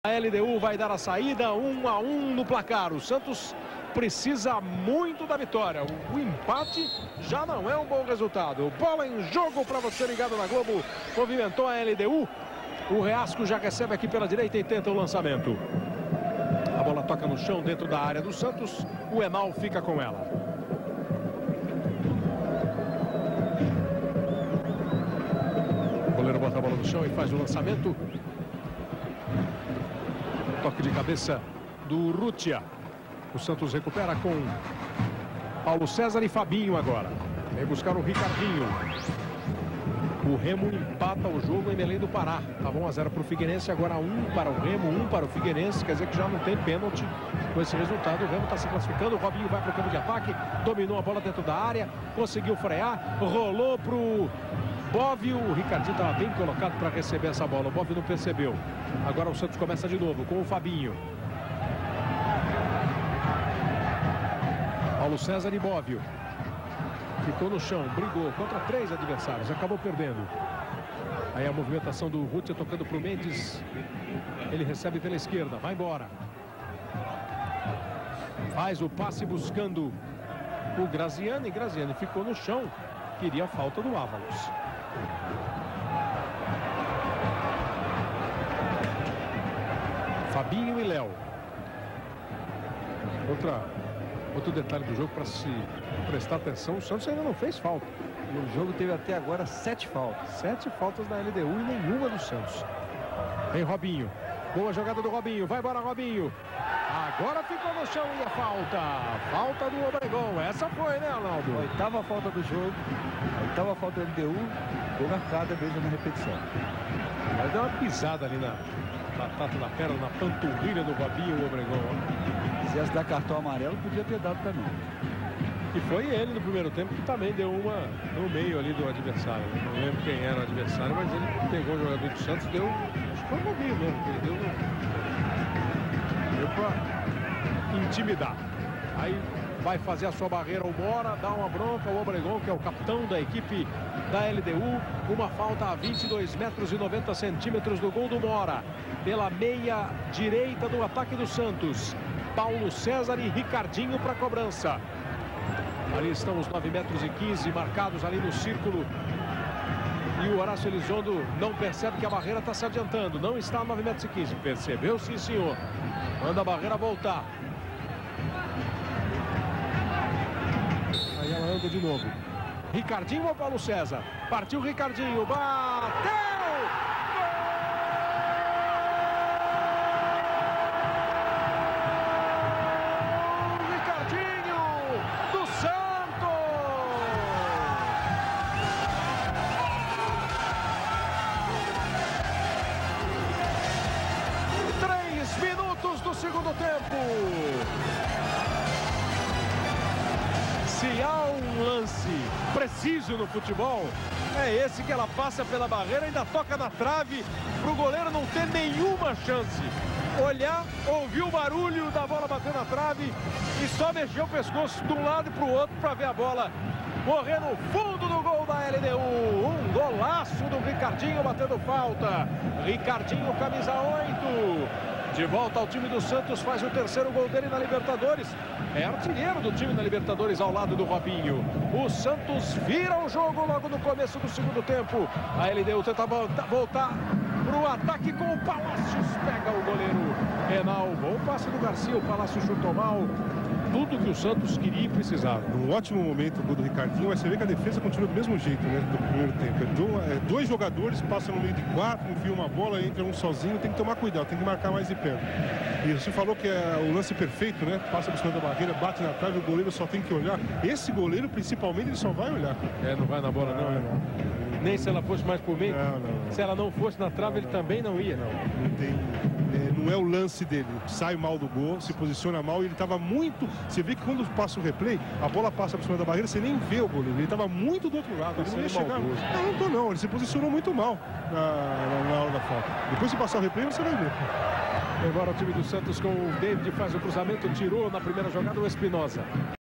A LDU vai dar a saída, 1-1 no placar. O Santos precisa muito da vitória. O empate já não é um bom resultado. Bola em jogo para você ligado na Globo. Movimentou a LDU. O Reasco já recebe aqui pela direita e tenta o lançamento. A bola toca no chão dentro da área do Santos. O Enal fica com ela. O goleiro bota a bola no chão e faz o lançamento. Toque de cabeça do Rutia. O Santos recupera com Paulo César e Fabinho agora. Vem buscar o Ricardinho. O Remo empata o jogo em Belém do Pará. Estava 1-0 para o Figueirense, agora 1 para o Remo, 1 para o Figueirense. Quer dizer que já não tem pênalti com esse resultado. O Remo está se classificando. O Robinho vai para o campo de ataque. Dominou a bola dentro da área. Conseguiu frear. Rolou para o Bóvio. O Ricardinho estava bem colocado para receber essa bola. O Bóvio não percebeu. Agora o Santos começa de novo com o Fabinho. Paulo César e Bóvio. Ficou no chão, brigou contra 3 adversários, acabou perdendo. Aí a movimentação do Rutia tocando para o Mendes. Ele recebe pela esquerda, vai embora. Faz o passe buscando o Graziani. Graziani ficou no chão, queria a falta do Ávalos. Fabinho e Léo. Outro detalhe do jogo para se prestar atenção, o Santos ainda não fez falta. E o jogo teve até agora 7 faltas. 7 faltas da LDU e nenhuma do Santos. Tem Robinho. Boa jogada do Robinho. Vai embora, Robinho. Agora ficou no chão e a falta. Falta do Obregón. Essa foi, né, Arnaldo? 8ª falta do jogo. 8ª falta da LDU. Gol marcada mesmo na repetição. Mas deu uma pisada ali na batata da perna, na panturrilha do Robinho, o Obregón. Se quisesse dar cartão amarelo, podia ter dado também. E foi ele no primeiro tempo que também deu uma no meio ali do adversário. Não lembro quem era o adversário, mas ele pegou o jogador do Santos, deu. Acho que foi o Robinho mesmo, ele deu para intimidar. Aí vai fazer a sua barreira o Mora, dá uma bronca o Obregón, que é o capitão da equipe da LDU. Uma falta a 22 metros e 90 centímetros do gol do Mora. Pela meia direita do ataque do Santos. Paulo César e Ricardinho para a cobrança. Ali estão os 9 metros e 15 marcados ali no círculo. E o Horácio Elizondo não percebe que a barreira está se adiantando. Não está a 9 metros e 15. Percebeu, sim, senhor. Manda a barreira voltar. Aí ela anda de novo. Ricardinho ou Paulo César? Partiu Ricardinho. Bateu! Segundo tempo. Se há um lance preciso no futebol, é esse, que ela passa pela barreira, ainda toca na trave, para o goleiro não ter nenhuma chance. Olhar, ouvir o barulho da bola batendo na trave e só mexer o pescoço de um lado e para o outro para ver a bola correr no fundo do gol da LDU. Um golaço do Ricardinho batendo falta. Ricardinho, camisa 8. De volta ao time do Santos, faz o 3º gol dele na Libertadores. É artilheiro do time na Libertadores ao lado do Robinho. O Santos vira o jogo logo no começo do segundo tempo. A LDU tenta voltar para o ataque com o Palácios. Pega o goleiro Enal. Bom passe do Garcia, o Palácios chutou mal. Tudo que o Santos queria e precisava. Um ótimo momento o gol do Ricardinho, mas você vê que a defesa continua do mesmo jeito, né, do primeiro tempo. 2 jogadores passam no meio de 4, enfiam uma bola, entra um sozinho, tem que tomar cuidado, tem que marcar mais de perto. E você falou que é o lance perfeito, né? Passa por cima da barreira, bate na trave, o goleiro só tem que olhar. Esse goleiro, principalmente, ele só vai olhar. Não vai na bola não. Nem se ela fosse mais por meio. Não. Se ela não fosse na trave, ele também não ia. Não tem. Não é o lance dele. Sai mal do gol, se posiciona mal e ele estava muito. Você vê que quando passa o replay, a bola passa por cima da barreira, você nem vê o goleiro. Ele estava muito do outro lado. Ele não ia chegar. Não. Ele se posicionou muito mal na hora da falta. Depois, se passar o replay, você vai ver. Agora o time do Santos com o David faz o cruzamento, tirou na primeira jogada o Espinosa.